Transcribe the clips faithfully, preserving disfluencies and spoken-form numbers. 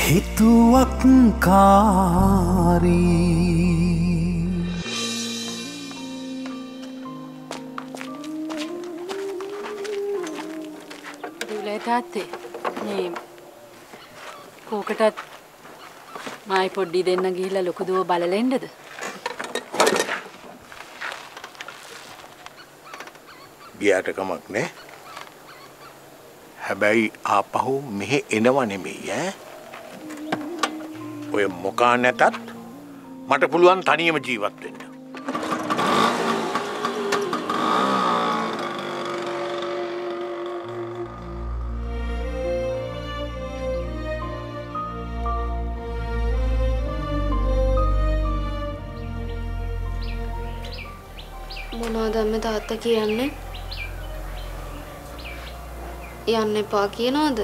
හිතුවක් කාරී දුලේ තාත්තේ මේ කෝකටත් මායි පොඩ්ඩි දෙන්න ගිහිල්ලා ලොකු දුව බලලා එන්නද? ගියාට කමක් නෑ. හැබැයි ආපහු මෙහෙ එනව නෙමෙයි ඈ. ඔය මොකා නැතත් මට පුළුවන් තනියම ජීවත් වෙන්න. මොනවද අම්මේ තාත්තා කියන්නේ? යන්න එපා කියනවද?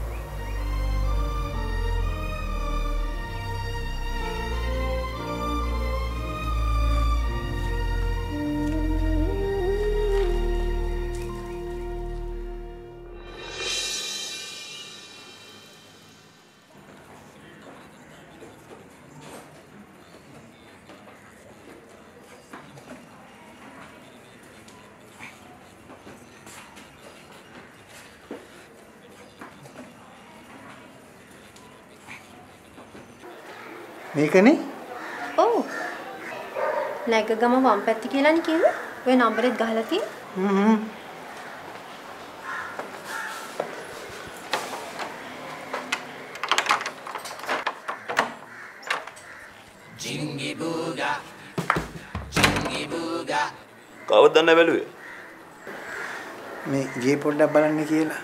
මේකනේ? ඔව්. නැගගම වම් පැත්ත කියලානේ කිව්වේ. ඔය නම්බරෙත් ගහලා තියෙන්නේ. හ්ම් හ්ම්. ජිංගි බූගා ජිංගි බූගා කවුද දන්නේ බැලුවේ? මේ ගේ පොඩ්ඩක් බලන්න කියලා.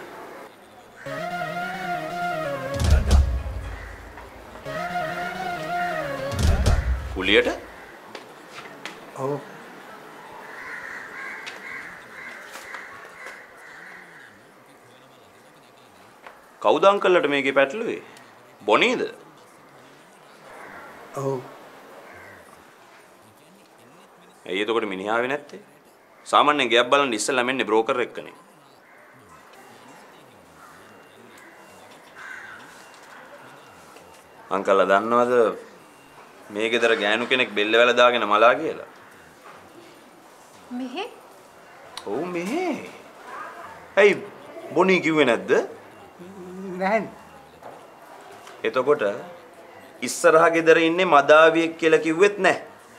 කුලියට? ඔව්. කවුද අංකල්ලට මේකේ පැටළුවේ? බොනීද? ඔව්. ඇයි එතකොට මිනිහා ආවේ නැත්තේ? සාමාන්‍යයෙන් ගෑබ් බලන්න ඉස්සෙල්ලා මෙන්නේ බ්‍රෝකර් එක්කනේ. අංකල්ලා දන්නවද මේ ගෙදර ගෑනු කෙනෙක් බෙල්ල වැල දාගෙන මලා කියලා? මෙහෙ? ඔව් මෙහෙ. ඇයි බොනී කිව්වේ නැද්ද? නැහැ. එතකොට ඉස්සරහා ගෙදර ඉන්නේ මදාවියෙක් කියලා කිව්වෙත් නැහැ.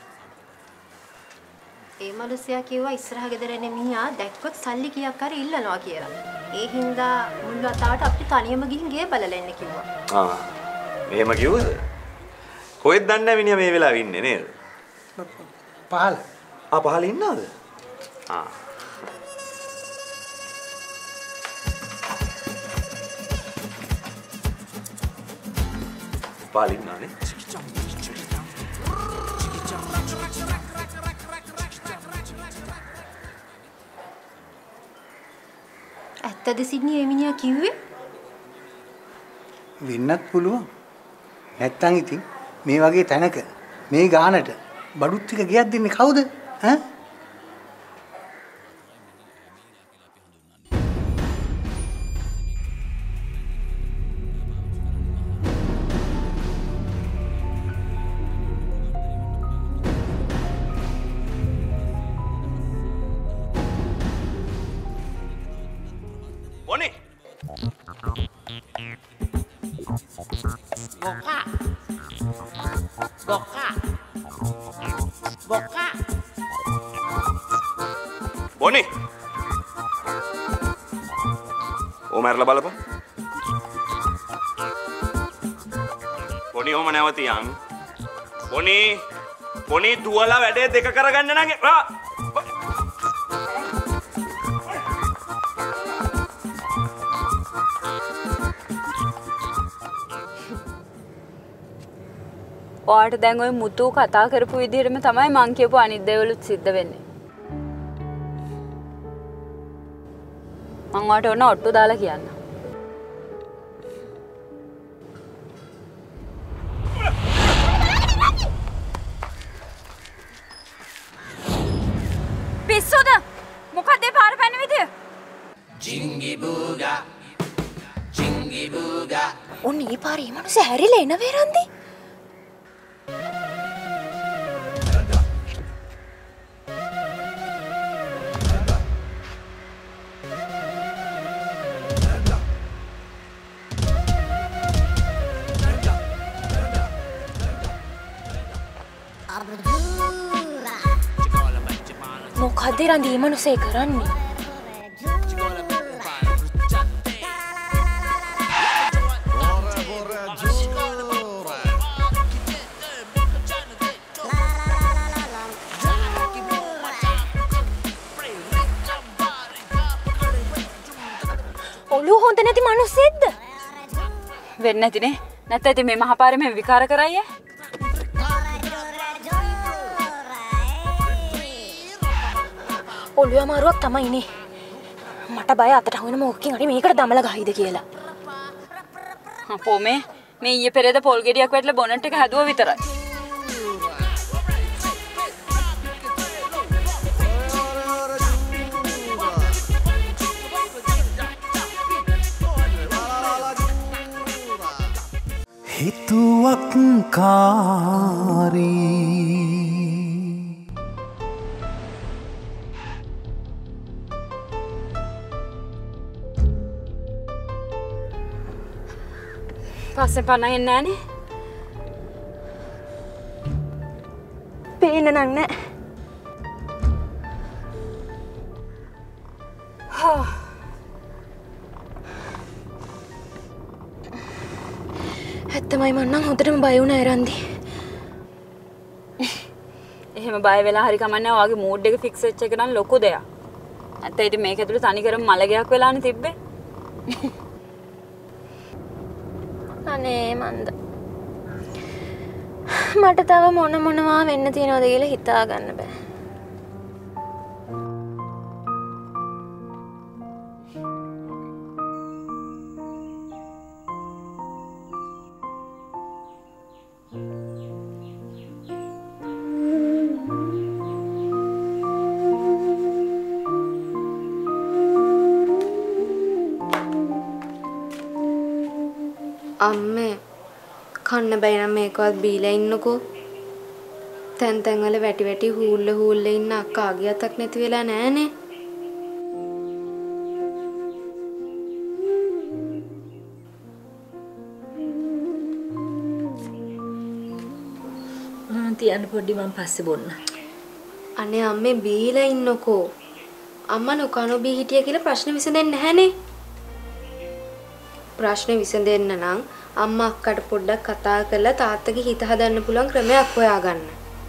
ඒ මිනිසයා කිව්වා ඉස්සරහ ගෙදර එන මිනිහා දැක්කොත් සල්ලි කීයක් හරි ඉල්ලනවා කියලා. ඒ හින්දා මුල් වතාවට අපිට තනියම ගිහින් ගේ බලලා එන්න කිව්වා. ආ. එහෙම කිව්වද? කොහෙද දන්නේ නැහැ මිනිහා මේ වෙලාවේ ඉන්නේ නේද? පහල. ආ පහල ඉන්නවද? ආ. පහල ඉන්නවනේ. ඇත්තද සිඩ්නි ඒ මිනිහා කිව්වේ? වෙන්නත් පුළුවන්. නැත්තම් ඉතින් මේ වගේ තැනක මේ ගානට බඩුත් ටික ගියක් දෙන්නේ කවුද? ඈ? බොනේ. Boka. Boka. Boka. බොනේ. ඕ මරලා බලපන්. බොනි ඔහම නැවතියන්. බොනි. බොනි දුවලා වැඩේ දෙක කරගන්න නගේ. ඔයාට දැන් ওই මුතු කතා කරපු විදිහටම තමයි මං කියපු අනිත් දේවලුත් සිද්ධ වෙන්නේ. මං ඔයාට ඕන ඔට්ටු දාලා කියන්න. පිස්සුද? මොකක්ද ඒ පාර පැන විදිය? ජිංගි බූගා ජිංගි බූගා ඔන්න ඒ පාරේ මම මනුස්ස හැරිලා එන වේරන්දි. මොකද රන්දි මනුස්සේ කරන්නේ? ඔළුව හොඳ නැති මනුස්සෙක්ද? වෙන්නේ නැතිනේ. නැත්නම් ඉතින් මේ මහපාරේ මෙහෙම විකාර කරයි ඈ. ඔළුව අමාරුවක් තමයිනේ. මට බය අතට හොයන මොකකින් හරි මේකට දමලා ගහයිද කියලා. අපෝ මේ මේ ඊයේ පෙරේද පොල් ගෙඩියක් වැටලා බොනට් එක හැදුවා විතරයි. හිතුවක් කාරී පස්සේ පණ එන්නේ නැහනේ. පේන්න නම් නෑ. ඇත්තමයි මං නම් හොඳටම බය වුණා එරන්දි. එහෙම බය වෙලා හරි කමන්නේ ඔයාගේ මූඩ් එක ෆික්ස් වෙච්ච එක නම් ලොකු දෙයක්. නැත්නම් ඉතින් මේක ඇතුලේ තනිකරම මලගයක් වෙලානේ තිබ්බේ. අනේ මන්ද. මට තව මොන මොනවා වෙන්න තියනවද කියලා හිතා ගන්න බෑ. අම්මේ කන්න බැයි නම් මේකවත් බීලා ඉන්නකෝ. තැන් තැන් වල වැටි වැටි හූල්ල හූල්ල ඉන්න අක්කා ආගියතක් නැති වෙලා නෑනේ. මම තියන්න පොඩි මම පස්සේ බොන්න. අනේ අම්මේ බීලා ඉන්නකෝ. අම්මා නොකනෝ බී හිටිය කියලා ප්‍රශ්න විසඳෙන්නේ නැහනේ. ප්‍රශ්න විසඳෙන්න නම් අම්මා අක්කට පොඩ්ඩක් කතා කරලා තාත්තගේ හිත හදන්න පුළුවන් ක්‍රමයක් හොයාගන්න.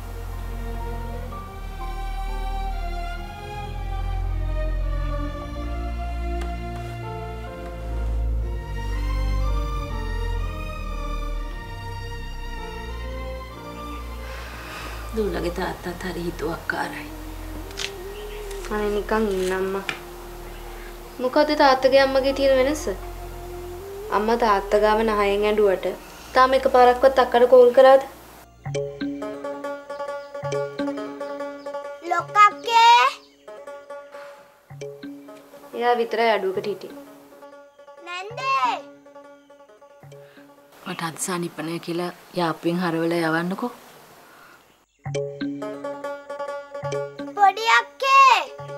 දුලගේ තාත්තත් හරි හිතුවක්කාරයි. අනේ නිකන් ඉන්න අම්මා. මොකද තාත්තගේ අම්මගේ තියෙන වෙනස? අම්මා තාත්තා ගාව නහයෙන් ඇඬුවට තාම එකපාරක්වත් අක්කට කෝල් කරාද? ලොක්කක්කේ එයා විතරයි අඩුවකට හිටියේ. නැන්දේ මට අද සානිප්පනේ කියලා යාප්පෙන් හරවලා යවන්නකෝ. පොඩි අක්කේ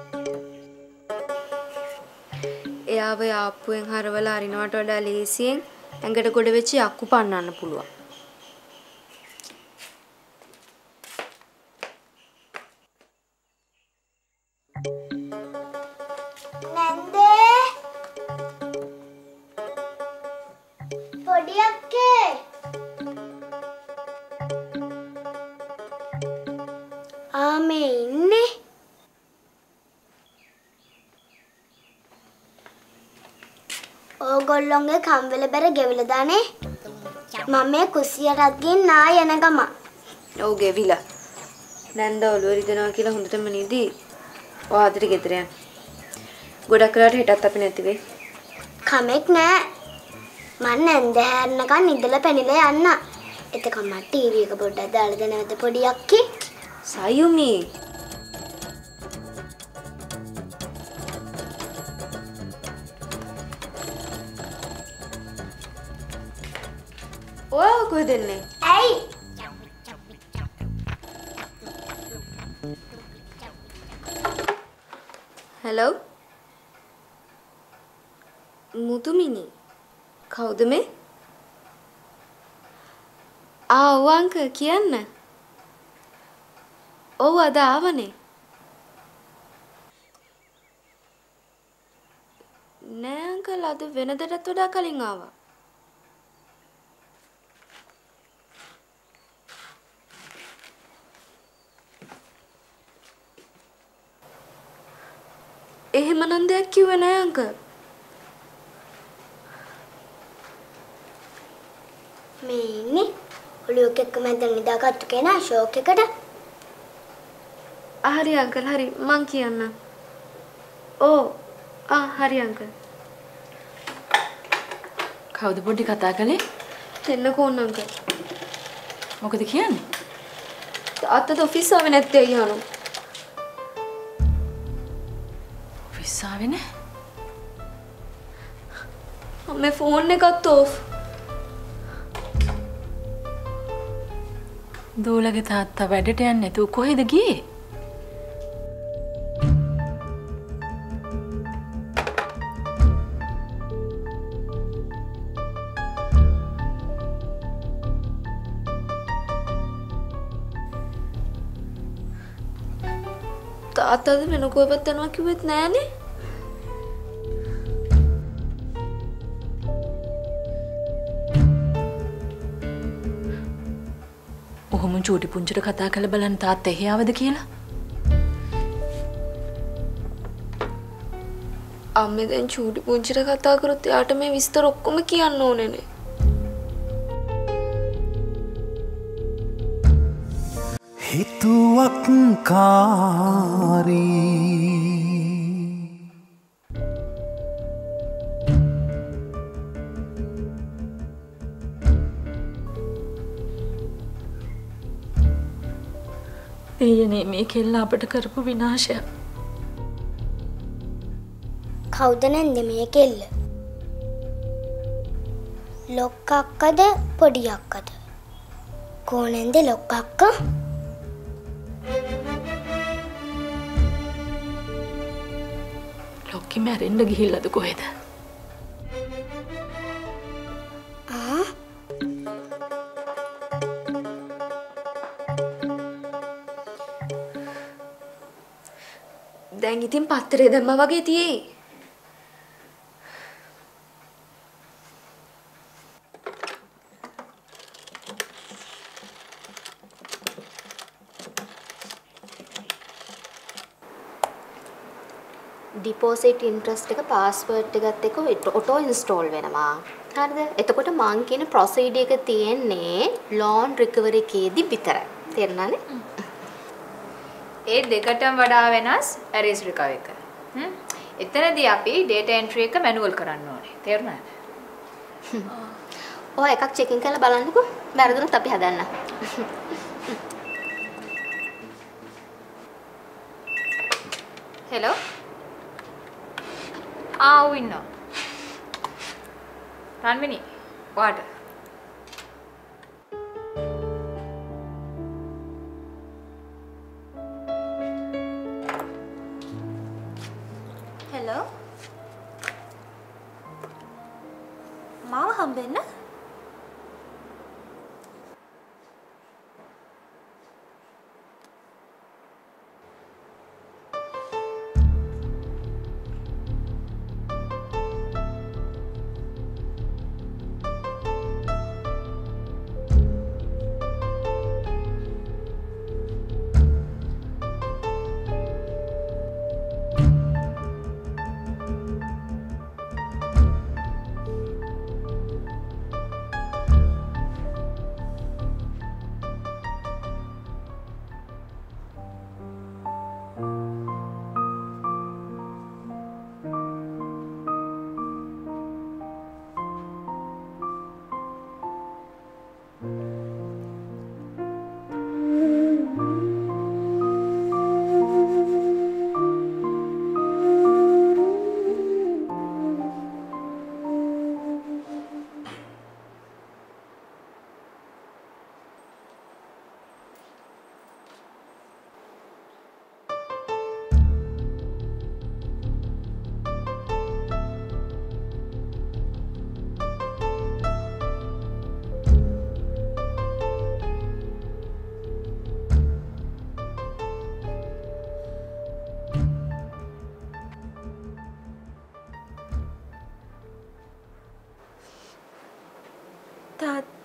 එයාව යාප්පුවෙන් හරවලා අරිනවට වඩා ලේසියෙන් ඇඟට ගොඩ වෙච්ච යක්කු පන්නන්න පුළුවන්. නැන්දේ පොඩි අක්කේ ආමේ ඉන්නේ ඕගොල්ලොන්ගේ කම්වල බර ගෙවිලා දානේ මම මේ කුස්සියටත් ගින් නා යන ගම. ඔව් ගෙවිලා. නැන්ද ඔළුව රිදෙනවා කියලා හොඳටම නිදි. ඔයාදට ගෙදර යන්න. ගොඩක් වෙලාවට හෙටත් අපි නැති වෙයි. කමෙක් නෑ. මං නැන්ද හැරනකන් ඉඳලා පැනිලා යන්න. එතකම් මට ටීවී එක පොඩ්ඩක් දාලා දෙනවද පොඩි අක්කේ? සයුමි ඔයා කොහෙද එන්නේ? ඇයි? හෙලෝ. මුතුමිනි. කවුද මේ? ආ ඔව් අංකල් කියන්න. ඔව් අද ආවනේ. නෑ අංකල් අද වෙනදටත් වඩා කලින් ආවා. එහෙම නම් දෙයක් කිව්වේ නෑ අංකල්. මේ ඉන්නේ ඔළුවක එක්ක මම දැන් නිදාගත්තු කෙනා ෂෝක් එකට. හරි අංකල් හරි මං කියන්නම්. ඕ ආ හරි අංකල්. කවුද පොඩි කතා කළේ? එන්නකෝ ඕන අංකල්. මොකද කියන්නේ? තාත්තද ඔෆිස් ආවේ නැත්තේ අයියානු. ඔෆිස් ආවේ නැහැ? අම්මේ ෆෝන් එකත් ඕෆ්. දූලගේ තාත්තා වැඩට යන්නේ නැතුව කොහෙද ගියේ? තාත්තද වෙන කොහෙවත් යනවා කිව්වෙත් නෑනේ. ඔහොම චූටි පුංචිට කතා කරලා බලන්න තාත්තා එහි ආවද කියලා. අම්මේ දැන් චූටි පුංචිට කතා කරොත් එයාට මේ විස්තර ඔක්කොම කියන්න ඕනේනේ. හිතුවක් කාරී දෙයනේ මේ කෙල්ල අපට කරපු විනාශය. කවුද නැන්ද මේ කෙල්ල? ලොක්ක අක්කද පොඩි අක්කද? කොහොනන්ද ලොක්ක අක්කා? ලොක්කි මැරෙන්න ගිහිල්ලාද කොහෙද? ආ දැන් ඉතින් පත්තරේ දැම්මා වගේ තියේ. ඩිපොසිට් ඉන්ට්‍රස්ට් එක පාස්වර්ඩ් එකත් එක්ක ඔටෝ ඉන්ස්ටෝල් වෙනවා. හරිද? එතකොට මං කියන ප්‍රොසීඩර් එක තියෙන්නේ ලෝන් රිකවරි එකේදී විතරයි. තේරුණානේ? ඒ දෙකටම වඩා වෙනස් ඇරේස් රිකවරි එක. හ්ම්. එතනදී අපි data entry එක මැනුවල් කරන්න ඕනේ. තේරුණාද? ඔය එකක් චෙකින් කරලා බලන්නකෝ. වැරදුනොත් අපි හදන්න. හෙලෝ. ආ වින්නෝ. රන්මිනි ඔයාට හෙලෝ මාව හම්බෙන්න.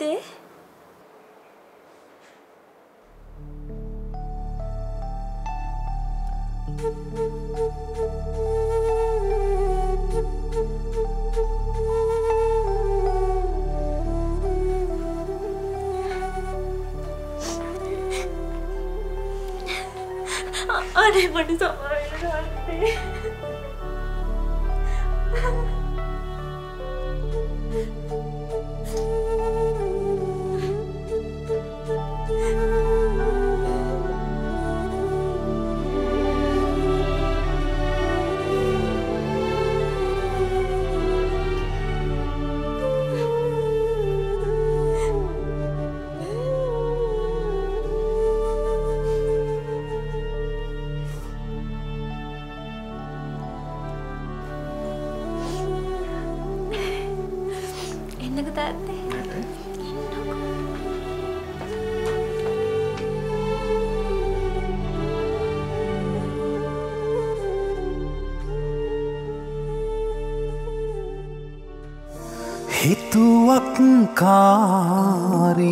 තාත්තේ අනේ මට සමාවෙන්න තාත්තේ එන්නක තාත්තේ හිතුවක් කාරී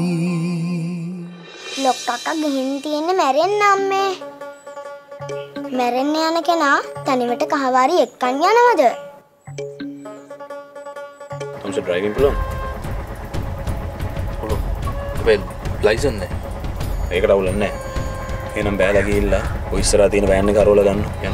ලොක්කක්ක ගිහින් තියෙන්නේ මැරෙන්න අම්මේ. මැරෙන්න යන කෙනා තනිවට කහවාරි එක්කන් යනවද? तुमसे ड्राइविंग පුළුවන්? පුළුවන්. හැබැයි ලයිසන් නැහැ. ඒකට අවුලක් නැහැ. එහෙනම් බෑලා ගිහිල්ලා ඔය ඉස්සරහා තියෙන වෑන් එක අරවලා ගන්න. යන්න.